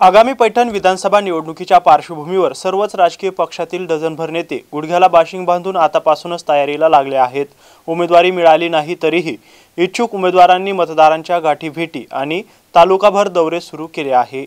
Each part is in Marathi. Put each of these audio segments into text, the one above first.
आगामी पैठण विधानसभा निवडणुकीच्या पार्श्वभूमीवर सर्वच राजकीय पक्षातील डझनभर नेते गुडघ्याला बाशिंग बांधून आतापासूनच तयारीला लागले आहेत। उमेदवारी मिळाली नाही तरीही इच्छुक उमेदवारांनी मतदारांच्या गाठीभेटी आणि तालुकाभर दौरे सुरू केले आहे।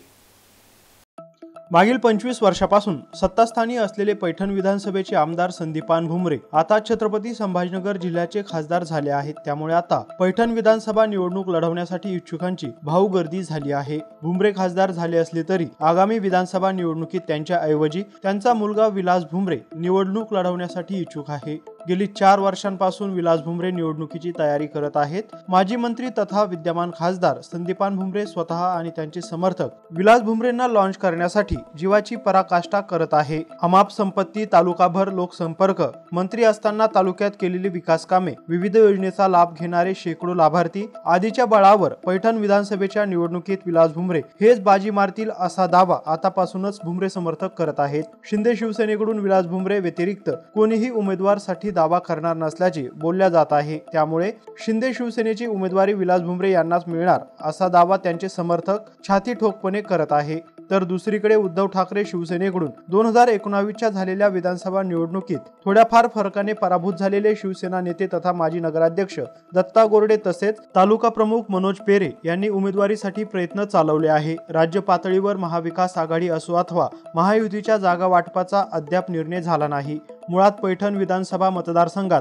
मागील 25 वर्षापासून सत्तास्थानी असलेले पैठण विधानसभेचे आमदार संदीपान भुमरे आता छत्रपती संभाजीनगर जिल्ह्याचे खासदार झाले आहेत। त्यामुळे आता पैठण विधानसभा निवडणूक लढवण्यासाठी इच्छुकांची भाऊ गर्दी झाली आहे। भुमरे खासदार झाले असले तरी आगामी विधानसभा निवडणुकीत त्यांच्या ऐवजी त्यांचा मुलगा विलास भुमरे निवडणूक लढवण्यासाठी इच्छुक आहे। गेली 4 वर्षांपासून विलास भुमरे निवडणुकीची तयारी करत आहेत। माजी मंत्री तथा विद्यमान खासदार संदीपान भुमरे स्वतः आणि त्यांचे समर्थक विलास भुमरेंना लॉन्च करण्यासाठी जीवाची पराकाष्ठा करत आहे। अमाप संपत्ती, तालुकाभर लोकसंपर्क, मंत्री असताना तालुक्यात केलेली विकास कामे, विविध योजनेचा लाभ घेणारे शेकडो लाभार्थी आदीच्या बळावर पैठण विधानसभेच्या निवडणुकीत विलास भुमरे हेच बाजी मारतील असा दावा आतापासूनच भुमरे समर्थक करत आहेत। शिंदे शिवसेनेकडून विलास भुमरे व्यतिरिक्त कोणीही उमेदवारासाठी दावा करणार नसल्याचे बोलल्या जात आहे। त्यामुळे शिंदे शिवसेनेची उमेदवारी विलास भुमरे यांनाच मिळणार असा दावा त्यांचे समर्थक छाती ठोकपणे करत आहे। तर दुसरीकडे उद्धव ठाकरे शिवसेनेकडून 2019च्या झालेल्या विधानसभा निवडणुकीत थोड्याफार फरकाने पराभूत झालेले शिवसेना नेते तथा माजी नगराध्यक्ष दत्ता गोरडे तसेच तालुका प्रमुख मनोज पेरे यांनी उमेदवारीसाठी प्रयत्न चालवले आहे। राज्य पातळीवर महाविकास आघाडी असो अथवा महायुतीच्या जागा वाटपाचा अद्याप निर्णय झाला नाही। मुळात पैठण विधानसभा मतदारसंघात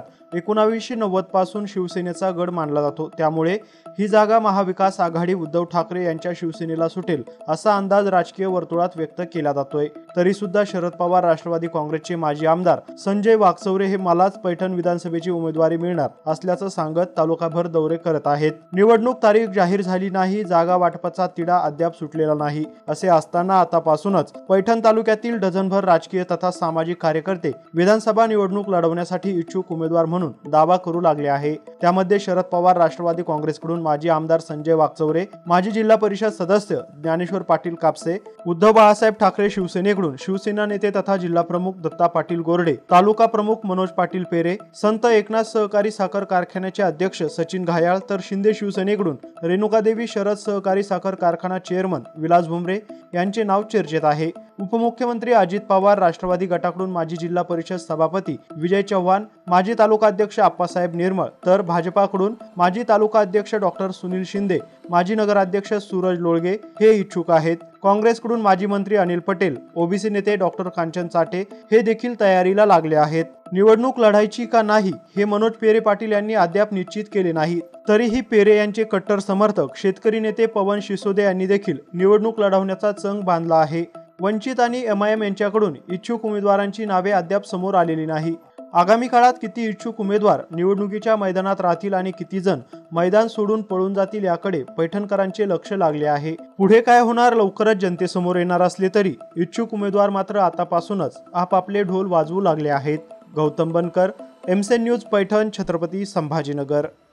1990 पासून शिवसेनेचा गड मानला जातो। त्यामुळे ही जागा महाविकास आघाडी उद्धव ठाकरे यांच्या शिवसेनेला सुटेल असा अंदाज राजकीय वर्तुळात व्यक्त केला जातोय। तरी सुद्धा शरद पवार राष्ट्रवादी काँग्रेसचे माजी आमदार संजय वाकचौरे हे मलाच पैठण विधानसभेची उमेदवारी मिळणार असल्याचं सांगत तालुकाभर दौरे करत आहेत। निवडणूक तारीख जाहीर झाली नाही, जागा वाटपाचा तिढा अद्याप सुटलेला नाही असे असताना आतापासूनच पैठण तालुक्यातील डझनभर राजकीय तथा सामाजिक कार्यकर्ते विधानसभा निवडणूक लढवण्यासाठी इच्छुक उमेदवार म्हणून दावा करू लागले आहे। त्यामध्ये शरद पवार राष्ट्रवादी काँग्रेसकडून माजी आमदार संजय वाकचौरे, माजी जिल्हा परिषद सदस्य ज्ञानेश्वर पाटील कापसे, उद्धव बाळासाहेब ठाकरे शिवसेनेकडून शिवसेना नेते तथा जिल्हा प्रमुख दत्ता पाटील गोरडे, तालुका प्रमुख मनोज पाटील पेरे, संत एकनाथ सहकारी साखर कारखान्याचे अध्यक्ष सचिन घायाळ, तर शिंदे शिवसेनेकडून रेणुकादेवी शरद सहकारी साखर कारखाना चेअरमन विलास भुमरे यांचे नाव चर्चेत आहे। उपमुख्यमंत्री अजित पवार, राष्ट्रवादी गटाकडून माजी जिल्हा परिषद सभापती विजय चव्हाण, माजी तालुका अध्यक्ष आप्पासाहेब निर्मळ, तर भाजपाकडून माजी तालुका अध्यक्ष डॉक्टर सुनील शिंदे, माजी नगराध्यक्ष सूरज लोळगे हे इच्छुक आहेत। काँग्रेसकडून माजी मंत्री अनिल पटेल, ओबीसी नेते डॉक्टर कांचन चाटे हे देखील तयारीला लागले आहेत। निवडणूक लढायची का नाही हे मनोज पेरे पाटील यांनी अद्याप निश्चित केले नाही। तरीही पेरे यांचे कट्टर समर्थक शेतकरी नेते पवन शिसोदे यांनी देखील निवडणूक लढवण्याचा चंग बांधला आहे। वंचित आणि एमआयएम यांच्याकडून इच्छुक उमेदवारांची नावे अद्याप समोर आलेली नाही। आगामी काळात किती इच्छुक उमेदवार निवडणुकीच्या मैदानात राहतील आणि किती जण मैदान सोडून पळून जातील याकडे पैठणकरांचे लक्ष लागले आहे। पुढे काय होणार लवकरच जनतेसमोर येणार असले तरी इच्छुक उमेदवार मात्र आतापासूनच आपापले ढोल वाजवू लागले आहेत। गौतम बनकर, एमसेन न्यूज, पैठण, छत्रपती संभाजीनगर।